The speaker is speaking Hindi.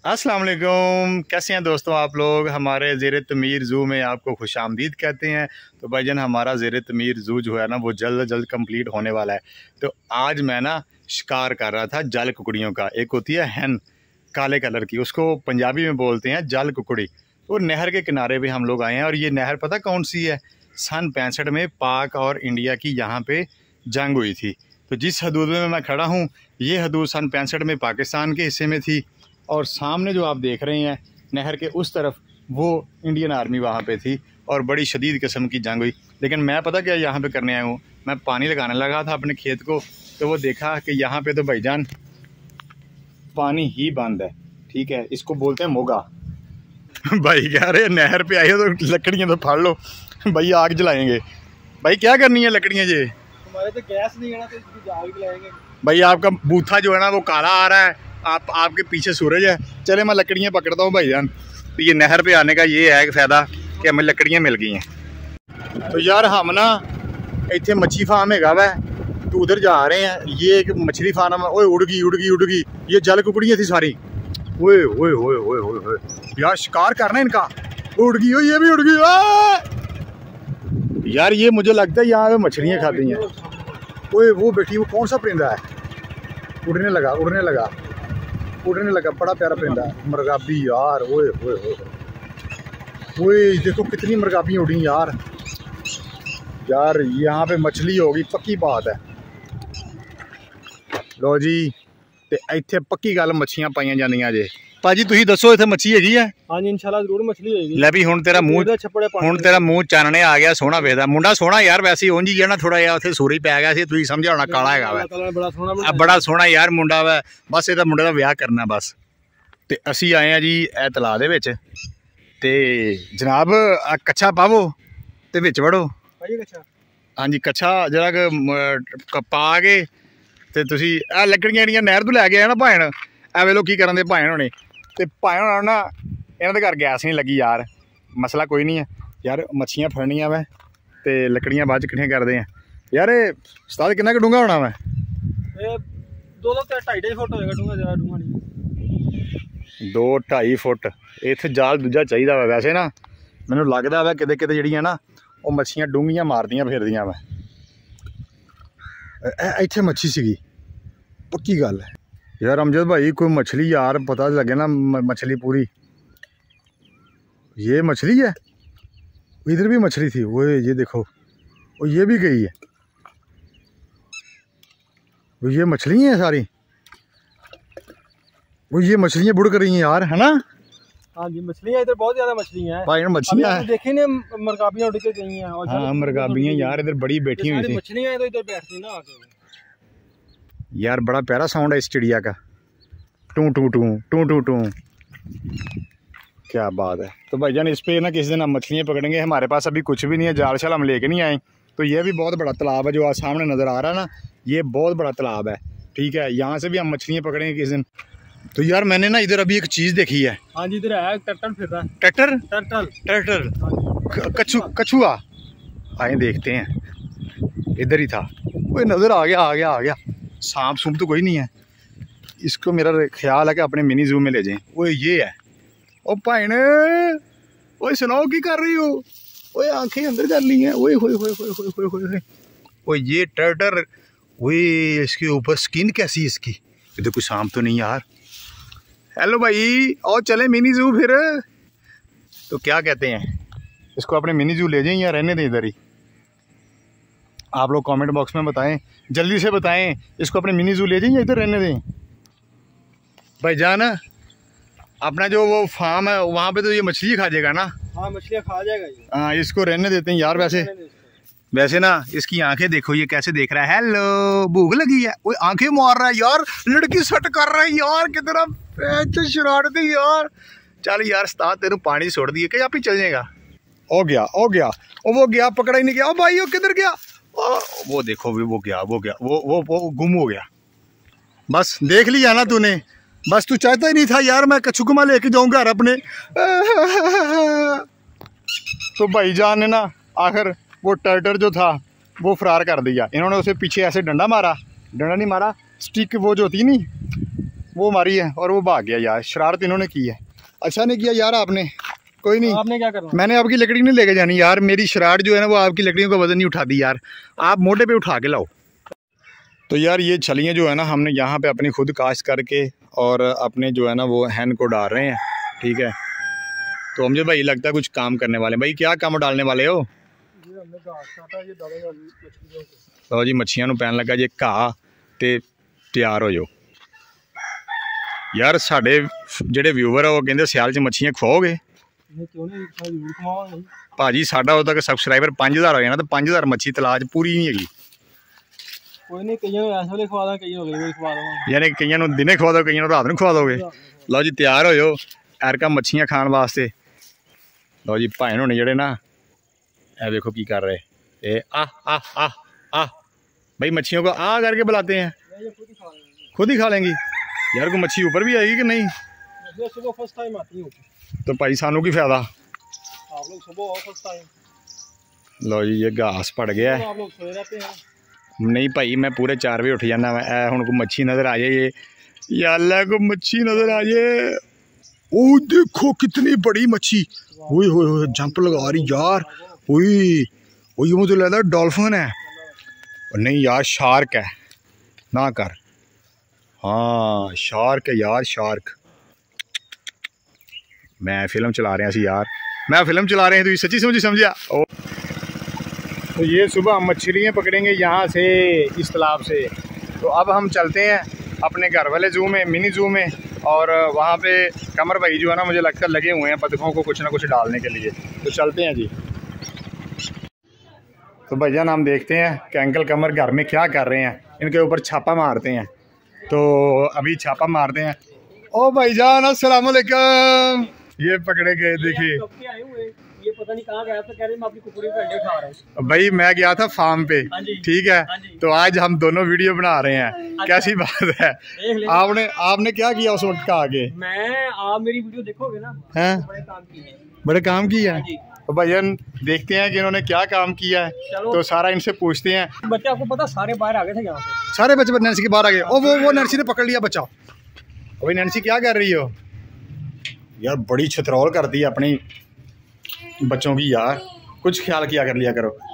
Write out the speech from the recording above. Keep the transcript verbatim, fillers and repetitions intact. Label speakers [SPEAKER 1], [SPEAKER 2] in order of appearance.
[SPEAKER 1] अस्सलाम वालेकुम, कैसे हैं दोस्तों आप लोग। हमारे ज़ेर तमीर ज़ू में आपको खुशामदीद कहते हैं। तो भाईजान हमारा ज़ेर तमीर ज़ू जो है ना वो जल्द जल्द कंप्लीट होने वाला है। तो आज मैं ना शिकार कर रहा था जल कुकड़ियों का। एक होती है हैन काले कलर की, उसको पंजाबी में बोलते हैं जल कुकड़ी। तो नहर के किनारे पे हम लोग आए हैं और ये नहर पता कौन सी है, सन पैंसठ में पाक और इंडिया की यहाँ पे जंग हुई थी। तो जिस हदूद में मैं खड़ा हूँ ये हदूद सन पैंसठ में पाकिस्तान के हिस्से में थी और सामने जो आप देख रहे हैं नहर के उस तरफ वो इंडियन आर्मी वहाँ पे थी और बड़ी शदीद किस्म की जंग हुई। लेकिन मैं पता क्या यहाँ पे करने आया हूँ, मैं पानी लगाने लगा था अपने खेत को, तो वो देखा कि यहाँ पे तो भाईजान पानी ही बंद है। ठीक है, इसको बोलते हैं मोगा। भाई कह रहे नहर पे आए हो तो लकड़ियाँ तो फाड़ लो भाई, आग जलाएंगे। भाई क्या करनी है लकड़ियाँ जी?
[SPEAKER 2] हमारे तो गैस नहीं है ना, तो इसकी आग जलाएंगे।
[SPEAKER 1] भाई आपका बूथा जो है ना वो काला आ रहा है, आप आपके पीछे सूरज है। चले मैं लकड़ियाँ पकड़ता हूँ भाईजान। तो ये नहर पे आने का ये है फ़ायदा कि हमें लकड़ियाँ मिल गई हैं। तो यार हम ना इतने मच्छी फार्म है वै, तो उधर जा रहे हैं। ये एक मछली फार्म है। ओए उड़ गई उड़ गई उड़ गई, ये जल कुकड़ियाँ थी सारी। ओए ओए ओए ओए ओए यार शिकार करना है इनका। उड़ गई, ये भी उड़ गई यार। ये मुझे लगता है यहाँ पे मछलियाँ खाती हैं। ओए वो बेटी वो कौन सा परिंदा है, उड़ने लगा उड़ने लगा उड़ने लगा बड़ा प्यारा परिंदा है, मरगाबी यार। ओए ओए ओए ओए देखो कितनी मरगाबी उड़ी यार। यार यहाँ पे मछली होगी पक्की बात है। लो जी, ते इत्थे पक्की गल मच्छियां पाइयां जांदियां जे। भाजी तुसीं दसो इत्थे मच्छी हैगी है?
[SPEAKER 2] हाँ जी इंशाल्लाह जरूर मछली होगी।
[SPEAKER 1] ले भी हुण तेरा मूँह हुण तेरा मूँह चानने आ गया, सोहना वेखदा मुंडा सोहना यार। वैसे उंज ही है ना, थोड़ा जिहा उत्थे सूरी पै गया सी, तुसीं समझिया होना काला हैगा वा।
[SPEAKER 2] बड़ा सोहना
[SPEAKER 1] बड़ा सोहना यार मुंडा वा। बस इहदा मुंडे दा विआह करना बस। ते असीं आए हैं जी ए तलाऽ दे विच, ते जनाब कच्छा पावो ते विच वड़ो। हाँ जी कच्छा जरा पा के ते तुसीं आ लकड़ियां जेहड़ियां नहर तो लैके आए ना भाएन, ए वेलो की करन दे भाएन होने। ते भाएन होना ना इन्हां दे घर गैस नहीं लगी यार। मसला कोई नहीं है यार, मच्छियां फड़नियां वै ते लकड़ियां बाद च किट्ठियां करदे हैं यार। उस्ताद कितना क डूंगा होना वै?
[SPEAKER 2] दो दो ढाई ढाई फुट होएगा डूंगा, ज़्यादा डूंगा नहीं।
[SPEAKER 1] दो ढाई फुट इत्थे जाल दूजा चाहिदा वा। वैसे ना मैनूं लगदा वा किते किते जिहड़ियां ना वो मच्छियां डूंगियां मारदियां फिरदियां वा। इत्थे मच्छी सीगी पक्की गल है यार। अमजद भाई कोई मछली यार पता लगे ना, मछली पूरी। ये मछली है, इधर भी मछली थी। वो ये देखो, वो ये भी गई है। वो ये मछली है सारी, वो ये मछलियां बुड़ कर रही हैं यार, है ना?
[SPEAKER 2] हाँ जी मछलियाँ इधर बहुत ज्यादा मछलियाँ हैं भाई।
[SPEAKER 1] मछलियाँ हैं
[SPEAKER 2] देखी ने मरगाबियाँ उड़ के गई हैं।
[SPEAKER 1] हाँ मरगाबियाँ यार इधर बड़ी बैठी हुई थी।
[SPEAKER 2] मछलियाँ तो इधर बैठती ना आके
[SPEAKER 1] यार। बड़ा प्यारा साउंड है इस चिड़िया का, टू टू टू टू टू टू। क्या बात है। तो भाईजान इस पे ना किसी दिन हम मछलियाँ पकड़ेंगे। हमारे पास अभी कुछ भी नहीं है, जाल शाल हम लेके नहीं आए। तो ये भी बहुत बड़ा तालाब है जो आज सामने नज़र आ रहा है ना, ये बहुत बड़ा तालाब है। ठीक है, यहाँ से भी हम मछलियाँ पकड़ेंगे किसी दिन। तो यार मैंने ना इधर अभी एक चीज़ देखी है।
[SPEAKER 2] हाँ जी इधर है टर्टल फिर रहा है।
[SPEAKER 1] टर्टल
[SPEAKER 2] टर्टल
[SPEAKER 1] टर्टल कछू कछुआ। आए देखते हैं, इधर ही था वो, नज़र आ गया आ गया आ गया। सांप सूप तो कोई नहीं है। इसको मेरा ख्याल है कि अपने मिनी जू में ले जाएं। वो ये है। ओ भाईने ओए सुनाओ की कर रही हो? ओए आंखें अंदर कर ली हैं। ओए होए होए होए होए होए होए। ओए ये टर्टल, ओए इसके ऊपर स्किन कैसी है इसकी? इधर कोई सांप तो नहीं यार। हेलो भाई, और चले मिनी जू फिर। तो क्या कहते हैं, इसको अपने मिनी जू ले जाएं या रहने दें इधर ही? आप लोग कमेंट बॉक्स में बताएं, जल्दी से बताएं, इसको अपने मिनी जू ले जाएं या इधर रहने दें? भाईजान अपना जो वो फार्म है वहाँ पे तो ये मछली खा जाएगा ना?
[SPEAKER 2] हाँ मछलियाँ खा जाएगा ये।
[SPEAKER 1] हाँ इसको रहने देते हैं यार। वैसे वैसे ना इसकी आंखें देखो, ये कैसे देख रहा है। हेलो भूख लगी है, वो आंखें मार रहा है यार। लड़की सट कर रहा है यार, कितना शरारती यार। चल यार उस्ताद तेरे पानी छोड़ दिए कि आप ही चल जाएगा। हो गया हो गया, ओ वो गया, पकड़ा ही नहीं गया। ओ भाई वो किधर गया? ओ, वो देखो वो गया वो गया वो वो वो गुम हो गया। बस देख लिया ना तूने, बस तू चाहता ही नहीं था यार मैं कछुकमा लेके जाऊँ घर अपने। तो भाईजान ने ना आखिर वो टर्टल जो था वो फरार कर दिया। इन्होंने उसे पीछे ऐसे डंडा मारा, डंडा नहीं मारा, स्टिक वो जो होती नहीं वो मारी है और वो भाग गया यार, शरारत इन्होंने की है। अच्छा नहीं किया यार आपने, कोई नहीं,
[SPEAKER 2] आपने क्या करना, मैंने
[SPEAKER 1] आपकी लकड़ी नहीं लेके जानी यार, मेरी शरारत जो है ना वो आपकी लकड़ियों का वजन नहीं उठाती यार, आप मोटे पे उठा के लाओ। तो यार ये छलियाँ जो है ना हमने यहाँ पे अपनी खुद काश्त करके और अपने जो है ना वो हैन को डाल रहे हैं, ठीक है। तो मुझे भाई लगता है कुछ काम करने वाले, भाई क्या काम डालने वाले हो? तो जी मच्छियां नूं पैन लगा जे घाह ते तैयार हो जाओ। यार साढ़े जेडे व्यूवर है वो कहते सियाल च मच्छियां खवाओगे? भाजी साडा उदों तक सबसक्राइबर पाँच हज़ार हो जाना तो पाँच हज़ार मच्छी तलाश पूरी नहीं हैगी।
[SPEAKER 2] कोई नहीं, कईयां नूं इस वेले खवा दां, कईयां नूं अगले वेले खवा दवांगे।
[SPEAKER 1] यानी कईयां नूं दिने खवा दो, कईयां नूं रात नूं खवा दोगे। लो जी तैयार हो जाओ एरका मच्छियां खाण वास्ते। लो जी भाई होने जेडे ना ए देखो की कर रहे, ए आ आ आ आ भाई मच्छियों को आ करके बुलाते हैं, खुद ही खा लेंगी यार। कोई मच्छी ऊपर भी आएगी कि नहीं?
[SPEAKER 2] सुबह फर्स्ट टाइम आती है
[SPEAKER 1] तो भाई सानू की फायदा,
[SPEAKER 2] आप लोग सुबह आओ फर्स्ट टाइम।
[SPEAKER 1] लो जी ये घास पड़ गया है,
[SPEAKER 2] आप लोग सोए रहते हैं।
[SPEAKER 1] नहीं भाई मैं पूरे चार बजे उठ जाना, मैं हुण को मच्छी नजर आ जाए, या अल्लाह को मच्छी नजर आ जाए। ओ देखो कितनी बड़ी मच्छी, ओए होए होए जंप लगा रही यार, ओए ओए मुझे लगता है डॉल्फिन है, नहीं यार शार्क है, ना कर, हाँ शार्क है यार शार्क। मैं फिल्म चला रहा सी यार, मैं फिल्म चला रहे हैं तो सच्ची समझी समझा। ओ तो ये सुबह हम मछलियाँ पकड़ेंगे यहाँ से इस तालाब से। तो अब हम चलते हैं अपने घर वाले जू में, मिनी जू में, और वहाँ पे कमर भाई जो है ना मुझे लगता है लगे हुए हैं बतखों को कुछ ना कुछ डालने के लिए। तो चलते हैं जी। तो भैया हम देखते हैं कि अंकल कमर घर में क्या कर रहे हैं, इनके ऊपर छापा मारते हैं। तो अभी छापा मारते हैं। ओ भाईजान अस्सलाम वालेकुम, ये पकड़े गए देखिए,
[SPEAKER 2] ये पता नहीं कहाँ गया था, कह रहे मैं अपनी कुकुरी का अंडे खा रहा हूँ।
[SPEAKER 1] भाई मैं गया था फार्म पे, ठीक है, तो आज हम दोनों वीडियो बना रहे हैं।
[SPEAKER 2] अच्छा।
[SPEAKER 1] कैसी बात है, आपने आपने क्या किया उस वक्त का आगे?
[SPEAKER 2] मैं आप मेरी वीडियो देखोगे ना,
[SPEAKER 1] हैं
[SPEAKER 2] बड़े काम किए,
[SPEAKER 1] बड़े काम किया है। तो भैया देखते हैं कि इन्होंने क्या काम किया है, तो सारा इनसे पूछते हैं।
[SPEAKER 2] बच्चे आपको पता सारे बाहर आ गए थे यहाँ पे,
[SPEAKER 1] सारे बच्चे नैन्सी के बाहर आ गए। ओ वो वो नैन्सी ने पकड़ लिया बच्चा। भाई नैन्सी क्या कर रही हो यार, बड़ी छतरौल कर दी अपनी बच्चों की यार, कुछ ख्याल किया कर लिया करो।